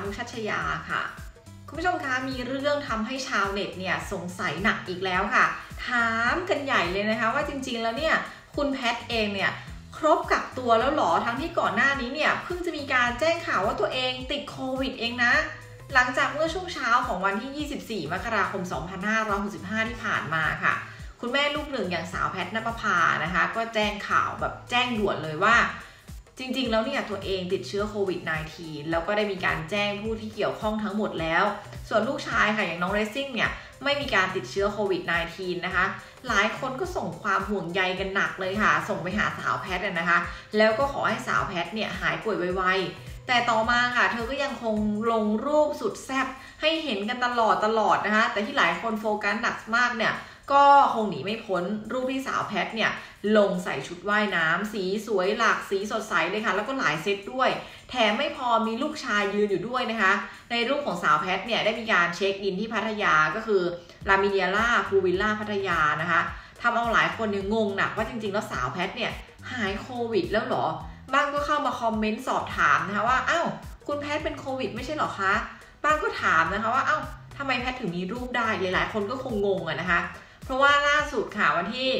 นุชัชยาค่ะคุณผู้ชมคะมีเรื่องทำให้ชาวเน็ตเนี่ยสงสัยหนักอีกแล้วค่ะถามกันใหญ่เลยนะคะว่าจริงๆแล้วเนี่ยคุณแพทเองเนี่ยครบกักตัวแล้วหรอทั้งที่ก่อนหน้านี้เนี่ยเพิ่งจะมีการแจ้งข่าวว่าตัวเองติดโควิดเองนะหลังจากเมื่อช่วงเช้าของวันที่24 มกราคม 2565 ที่ผ่านมาค่ะคุณแม่ลูกหนึ่งอย่างสาวแพทณปภานะคะก็แจ้งข่าวแบบแจ้งด่วนเลยว่าจริงๆแล้วเนี่ยตัวเองติดเชื้อโควิด -19 แล้วก็ได้มีการแจ้งผู้ที่เกี่ยวข้องทั้งหมดแล้วส่วนลูกชายค่ะอย่างน้องเรซซิ่งเนี่ยไม่มีการติดเชื้อโควิด -19 นะคะหลายคนก็ส่งความห่วงใยกันหนักเลยค่ะส่งไปหาสาวแพทนะคะแล้วก็ขอให้สาวแพทเนี่ยหายป่วยไวๆแต่ต่อมาค่ะเธอก็ยังคงลงรูปสุดแซ่บให้เห็นกันตลอดนะคะแต่ที่หลายคนโฟกัสหนักมากเนี่ยก็คงหนีไม่พ้นรูปที่สาวแพทเนี่ยลงใส่ชุดว่ายน้ำสีสวยหลากสีสดใสเลยค่ะแล้วก็หลายเซตด้วยแถมไม่พอมีลูกชายยืนอยู่ด้วยนะคะในรูปของสาวแพทเนี่ยได้มีการเช็คอินที่พัทยาก็คือลามิเนียล่าพูวิลล่าพัทยานะคะทำเอาหลายคนเนี่ยงงหนักว่าจริงๆแล้วสาวแพทเนี่ยหายโควิดแล้วหรอบ้างก็เข้ามาคอมเมนต์สอบถามนะคะว่าอ้าวคุณแพทเป็นโควิดไม่ใช่หรอคะบ้างก็ถามนะคะว่าอ้าวทำไมแพทถึงมีรูปได้หลายๆคนก็คงงงอะนะคะเพราะว่าล่าสุดค่ะวันที่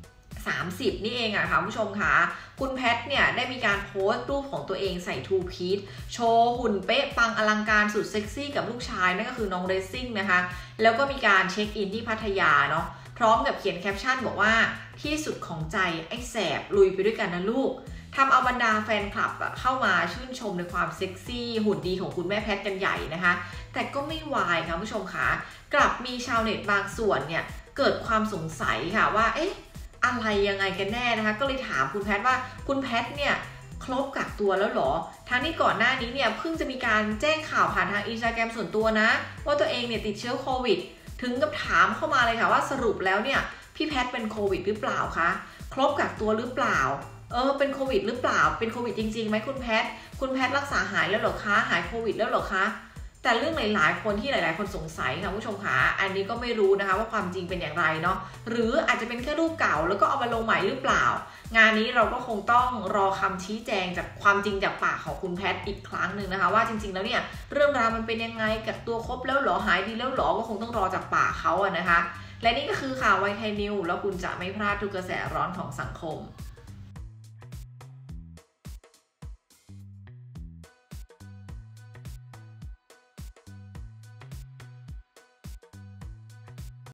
30นี่เองอะค่ะผู้ชมค่ะคุณแพทเนี่ยได้มีการโพสต์รูปของตัวเองใส่ทูพีซโชว์หุ่นเป๊ะปังอลังการสุดเซ็กซี่กับลูกชายนั่นก็คือน้องเรซซิ่งนะคะแล้วก็มีการเช็คอินที่พัทยาเนาะพร้อมกับเขียนแคปชั่นบอกว่าที่สุดของใจไอ้แสบลุยไปด้วยกันนะลูกทำเอาบรรดาแฟนคลับเข้ามาชื่นชมในความเซ็กซี่หุ่นดีของคุณแม่แพทกันใหญ่นะคะแต่ก็ไม่วายค่ะผู้ชมค่ะกลับมีชาวเน็ตบางส่วนเนี่ยเกิดความสงสัยค่ะว่าเอ๊ะอะไรยังไงกันแน่นะคะก็เลยถามคุณแพทว่าคุณแพทเนี่ยครบกักตัวแล้วหรอทั้งที่ก่อนหน้านี้เนี่ยเพิ่งจะมีการแจ้งข่าวผ่านทางInstagramส่วนตัวนะว่าตัวเองเนี่ยติดเชื้อโควิดถึงกับถามเข้ามาเลยค่ะว่าสรุปแล้วเนี่ยพี่แพทเป็นโควิดหรือเปล่าคะครบกักตัวหรือเปล่าเป็นโควิดหรือเปล่าเป็นโควิดจริงๆไหมคุณแพทรักษาหายแล้วหรอคะหายโควิดแล้วหรอคะแต่เรื่องหลายๆคนที่หลายๆคนสงสัยค่ะผู้ชมคะอันนี้ก็ไม่รู้นะคะว่าความจริงเป็นอย่างไรเนาะหรืออาจจะเป็นแค่รูปเก่าแล้วก็เอามาลงใหม่หรือเปล่างานนี้เราก็คงต้องรอคำชี้แจงจากความจริงจากปากของคุณแพทอีกครั้งหนึ่งนะคะว่าจริงๆแล้วเนี่ยเรื่องราวมันเป็นยังไงกักตัวครบแล้วหรอหายดีแล้วหรอก็คงต้องรอจากปากเขาอะนะคะและนี่ก็คือข่าวไวไทยนิวแล้วคุณจะไม่พลาดทุกกระแสร้อนของสังคม